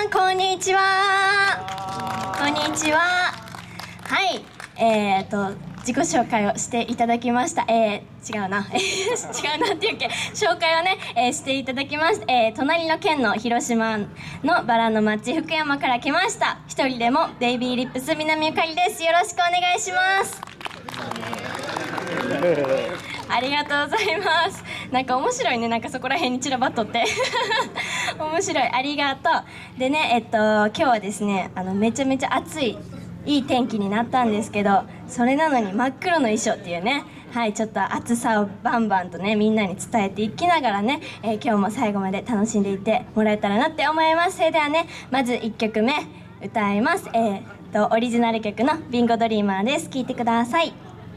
んこんにちは。こんにちは。はい、自己紹介をしていただきました。違うな違うなっていうけ紹介をね、していただきました。隣の県の広島のバラの町福山から来ました。一人でもベイビーリップス南ゆかりです。よろしくお願いします。ありがとうございます。なんか面白いね、なんかそこら辺に散らばっとって面白い、ありがとう。でね、今日はですね、めちゃめちゃ暑いいい天気になったんですけど、それなのに真っ黒の衣装っていうね、はい、ちょっと暑さをバンバンとねみんなに伝えていきながらね、今日も最後まで楽しんでいってもらえたらなって思います。それではね、まず1曲目歌います。オリジナル曲のビンゴドリーマーです。聴いてください。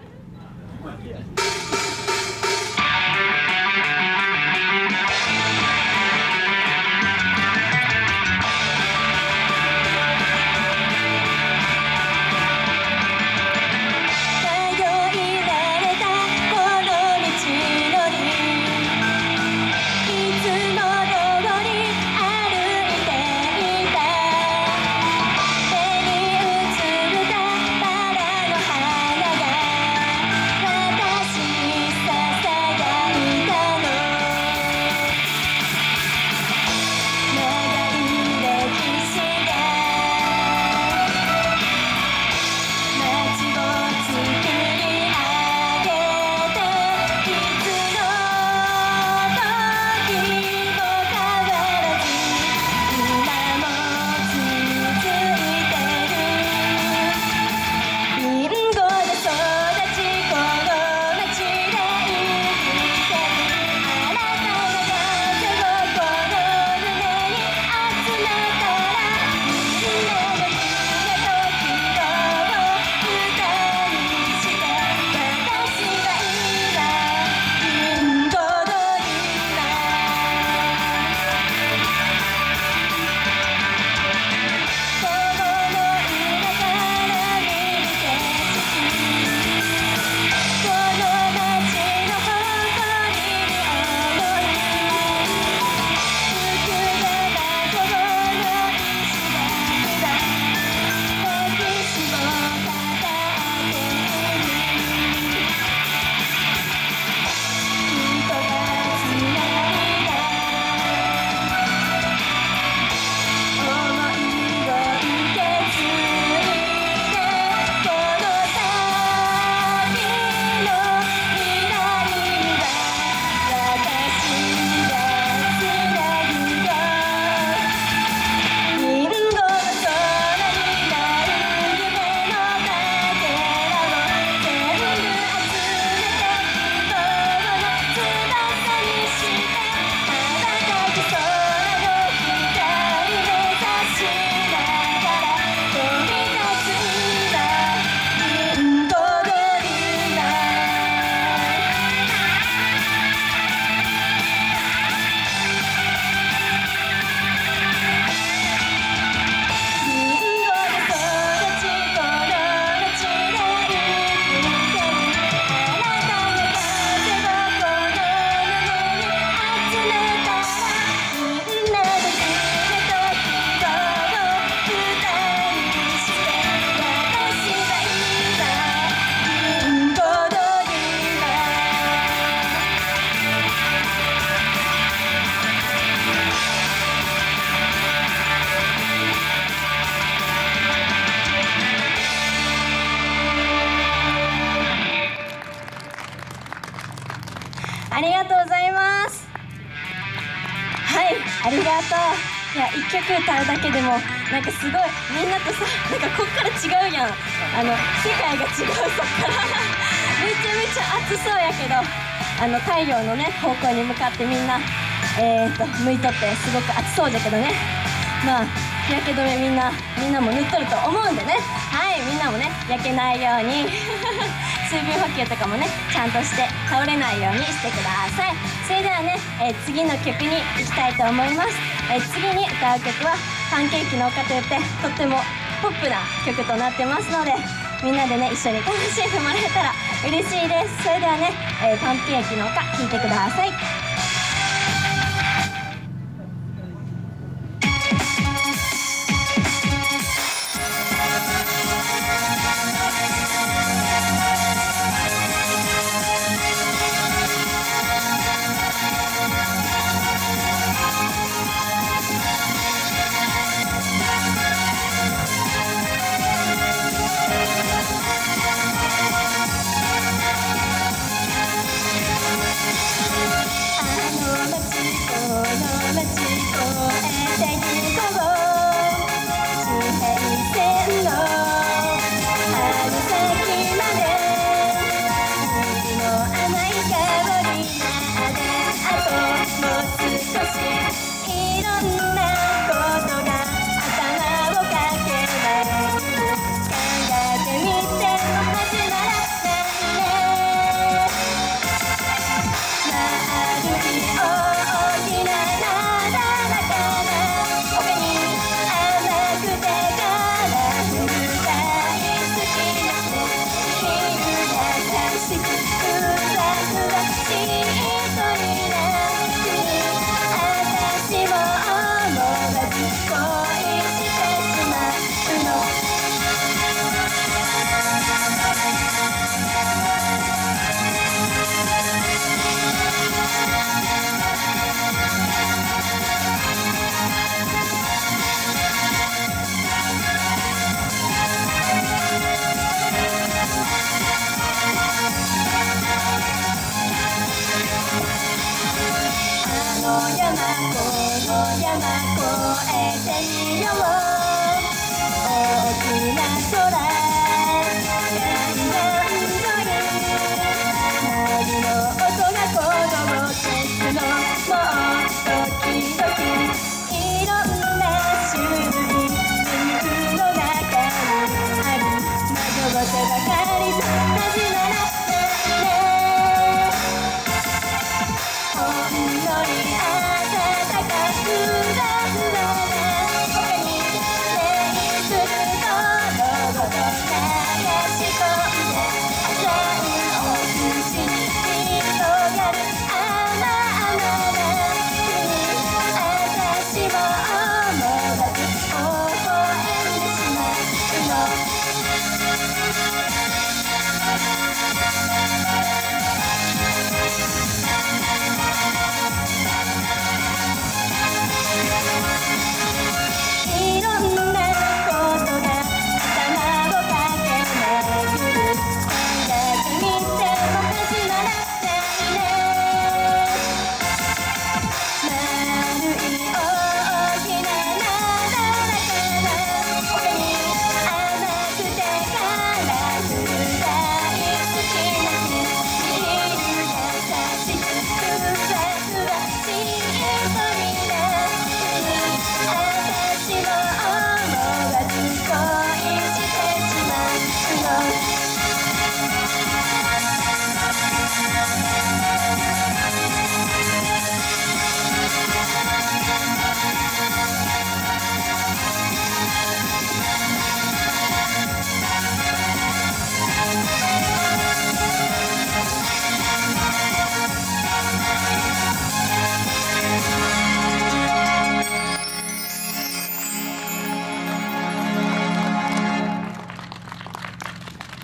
ありがとうございます。はい、ありがとう。いや、1曲歌うだけでもなんかすごいみんなとさ、なんかこっから違うやん、世界が違うそっからめちゃめちゃ暑そうやけど、太陽のね方向に向かってみんな向いとってすごく暑そうだけどね、まあ日焼け止めみんなも塗っとると思うんでね、はい、みんなもね焼けないように水分補給とかもねちゃんとして倒れないようにしてください。それではね、次の曲に行きたいと思います。次に歌う曲はパンケーキの丘といってとってもポップな曲となってますので、みんなでね一緒に楽しんでもらえたら嬉しいです。それではね、パンケーキの丘聴いてください。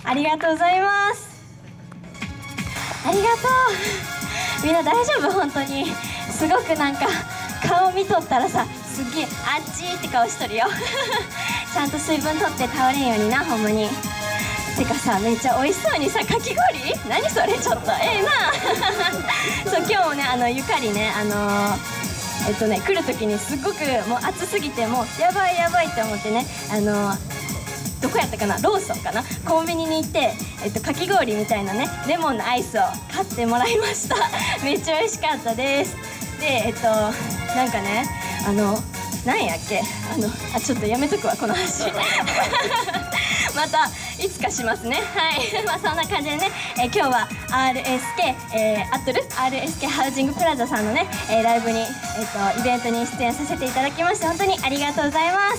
ありがとうございます。ありがとう。みんな大丈夫？本当にすごくなんか顔見とったらさ、すっげえあっちーって顔しとるよちゃんと水分取って倒れんようにな、ほんまに。てかさ、めっちゃ美味しそうにさ、かき氷何それ、ちょっとなそう、今日もね、ゆかりね、来る時にすっごくもう暑すぎて、もうやばいやばいって思ってね、どこやったかな、ローソンかな、コンビニに行って、かき氷みたいなね、レモンのアイスを買ってもらいましためっちゃ美味しかったです。で、なんかね、なんやっけ、ちょっとやめとくわ、この話またいつかしますね。はいまあそんな感じでね、今日は RSK、合ってる RSK ハウジングプラザさんのね、ライブに、イベントに出演させていただきまして、本当にありがとうございます。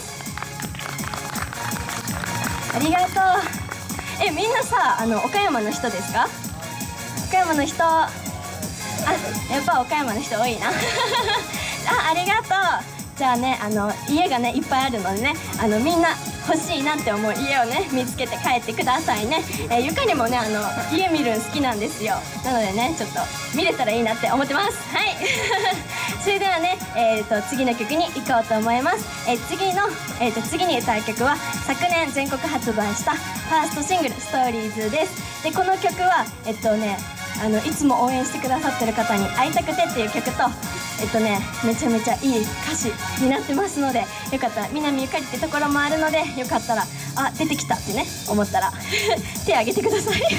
ありがとう。みんなさ、岡山の人ですか？岡山の人、やっぱ岡山の人多いなありがとう。じゃあね、家がねいっぱいあるのでね、みんな欲しいなって思う家をね見つけて帰ってくださいね。ゆかりもね、家見るの好きなんですよ。なのでね、ちょっと見れたらいいなって思ってます。はいそれではね、次の曲に行こうと思います。次に歌う曲は昨年全国発売したファーストシングル「ストーリーズ」です。でこの曲はいつも応援してくださってる方に会いたくてっていう曲と、めちゃめちゃいい歌詞になってますので、よかったら、南ゆかりってところもあるので、よかったら出てきたってね思ったら手挙げてくださいはい、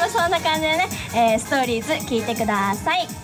そんな感じでね、ストーリーズ聴いてください。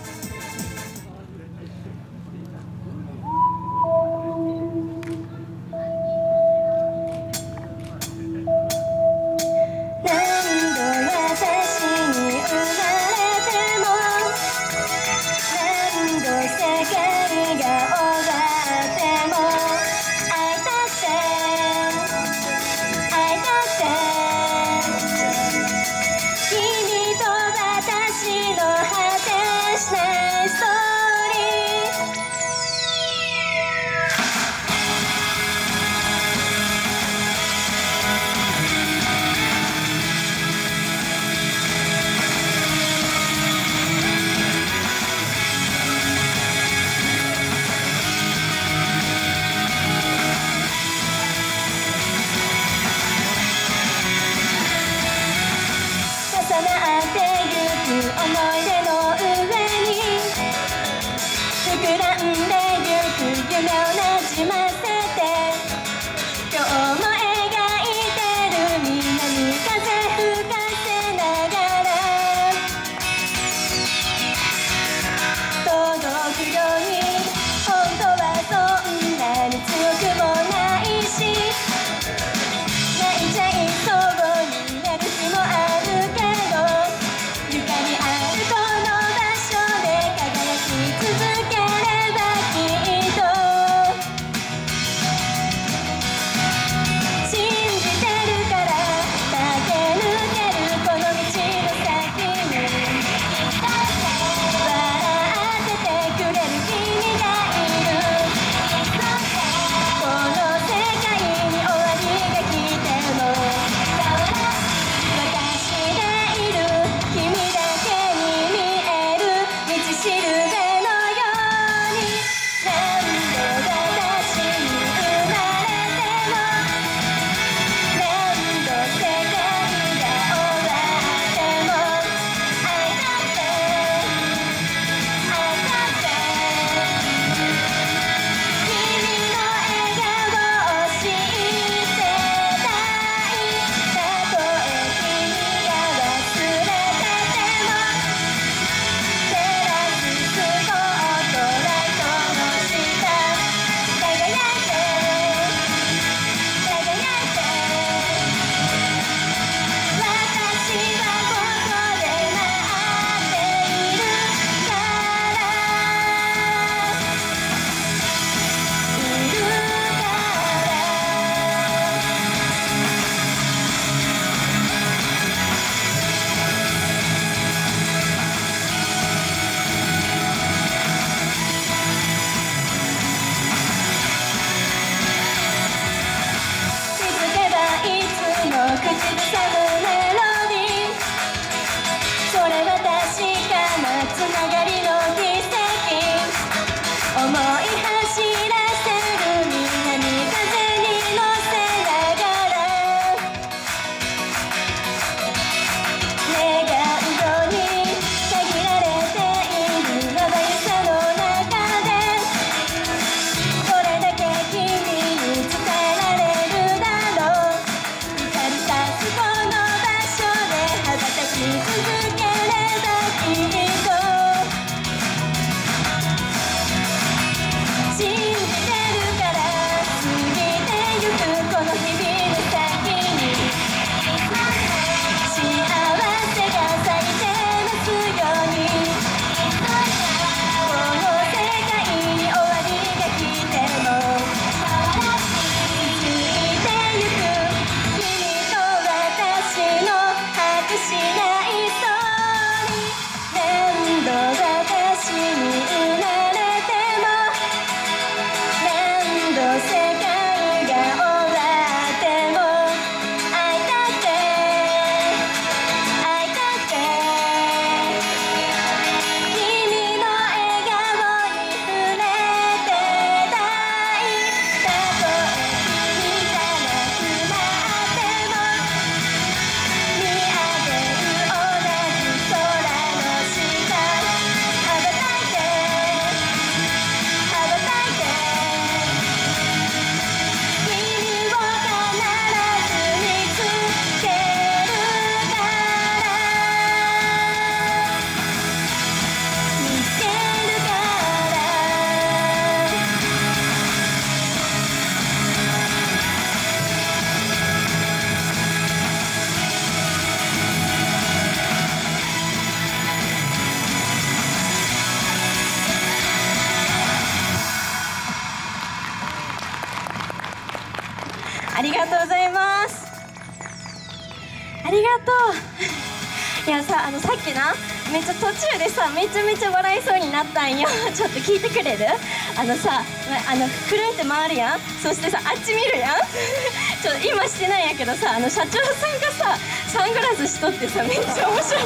ありがとうございます。ありがとう。いやさ、さっきな、めっちゃ途中でさ、めちゃめちゃ笑いそうになったんよ。ちょっと聞いてくれる？さ、くるんって回るやん。そしてさ、あっち見るやん。今してないんやけどさ、社長さんがさ、サングラスしとってさ、めっちゃ面白い。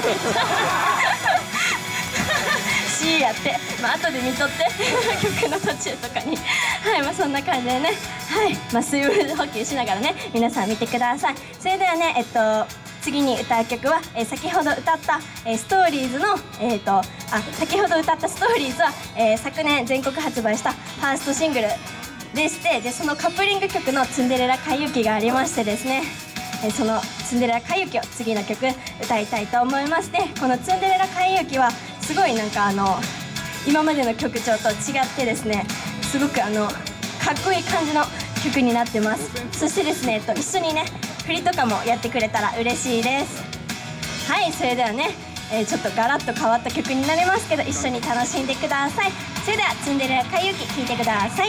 しやって、後で見とって曲の途中とかに。はい、そんな感じでね、はい、水分補給しながらね、皆さん見てください。それではね、次に歌う曲は、先ほど歌った、ストーリーズの、先ほど歌ったストーリーズは、昨年全国発売したファーストシングルでして、そのカップリング曲のツンデレラかゆきがありましてですね、そのツンデレラかゆきを次の曲歌いたいと思います。で、このツンデレラかゆきはすごいなんか今までの曲調と違ってですね、すごくかっこいい感じの曲になってます。そしてですね、一緒にね振りとかもやってくれたら嬉しいです。はい、それではね、ちょっとガラッと変わった曲になりますけど、一緒に楽しんでください。それではツンデレラかゆき聴いてください。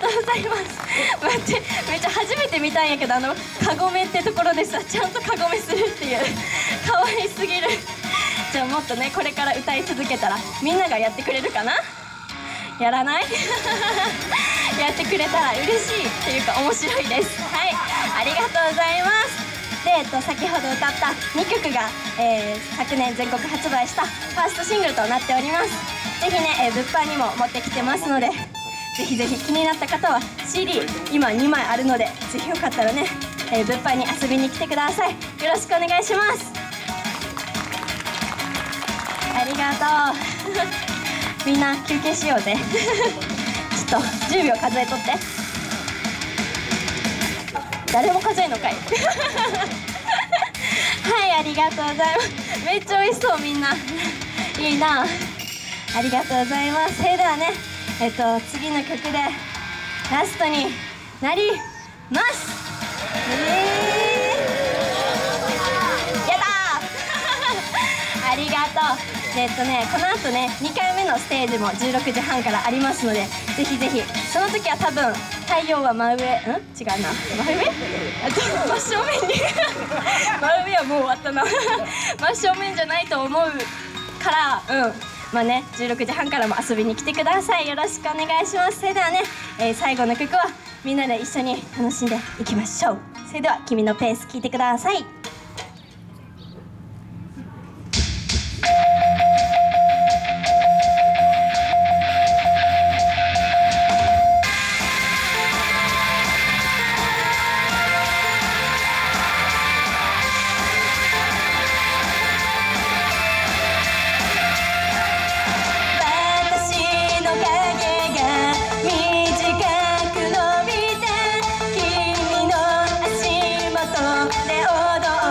とうございます。待って、めっちゃ初めて見たんやけど、カゴメってところでさ、ちゃんとカゴメするっていう可愛すぎる。じゃあもっとね、これから歌い続けたらみんながやってくれるかな。やらないやってくれたら嬉しいっていうか面白いです。はい、ありがとうございます。で、先ほど歌った2曲が、昨年全国発売したファーストシングルとなっております。ぜひね、物販にも持ってきてますので、ぜひぜひ気になった方は CD 今2枚あるので、ぜひよかったらね、物販に遊びに来てください。よろしくお願いします。ありがとうみんな休憩しようぜちょっと10秒数えとって。誰も数えんのかいはい、ありがとうございます。めっちゃ美味しそう、みんないいな。ありがとうございます。それではね、次の曲でラストになりますやったーありがとう。この後ね、2回目のステージも16時半からありますので、ぜひぜひ。その時は多分太陽は真上、違うな、真上真正面に真上はもう終わったな真正面じゃないと思うから、まあね、16時半からも遊びに来てください。よろしくお願いします。それではね、最後の曲はみんなで一緒に楽しんでいきましょう。それでは君のペース聞いてください。で踊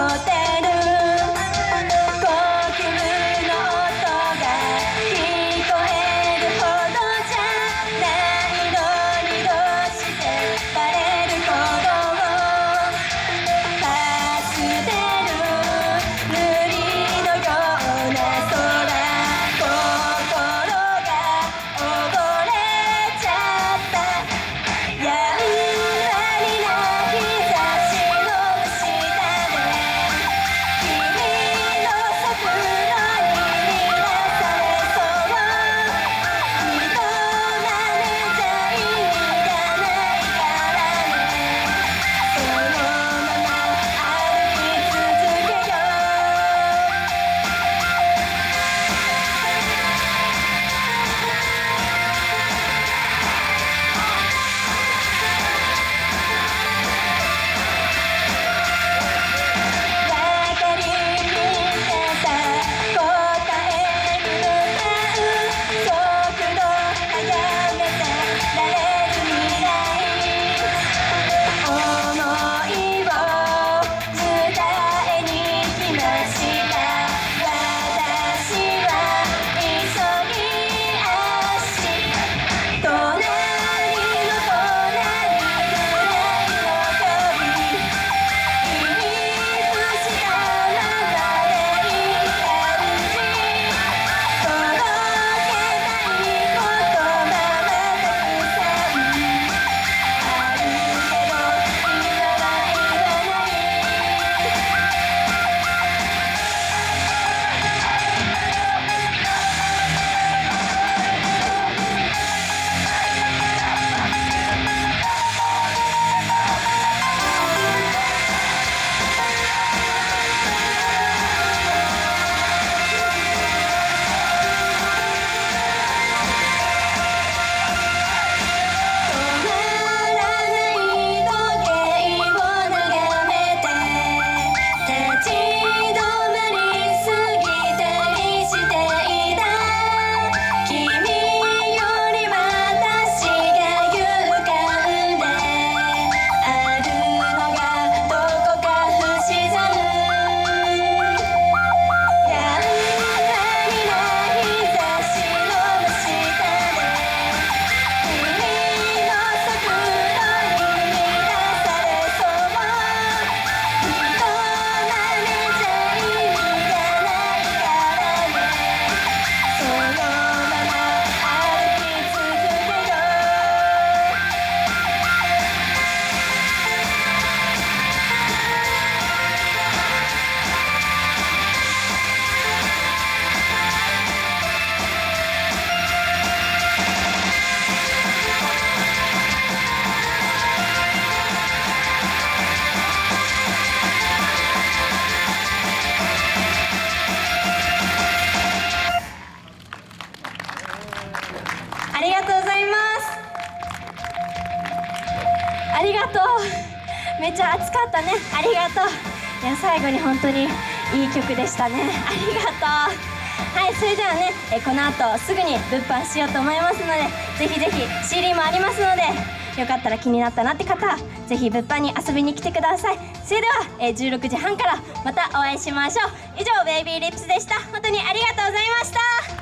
とう。めっちゃ熱かったね。ありがとう。いや最後に本当にいい曲でしたね。ありがとう。はい、それではね、この後すぐに物販しようと思いますので、ぜひぜひ CD もありますので、よかったら気になったなって方はぜひ物販に遊びに来てください。それでは、16時半からまたお会いしましょう。以上ベイビーリップスでした。本当にありがとうございました。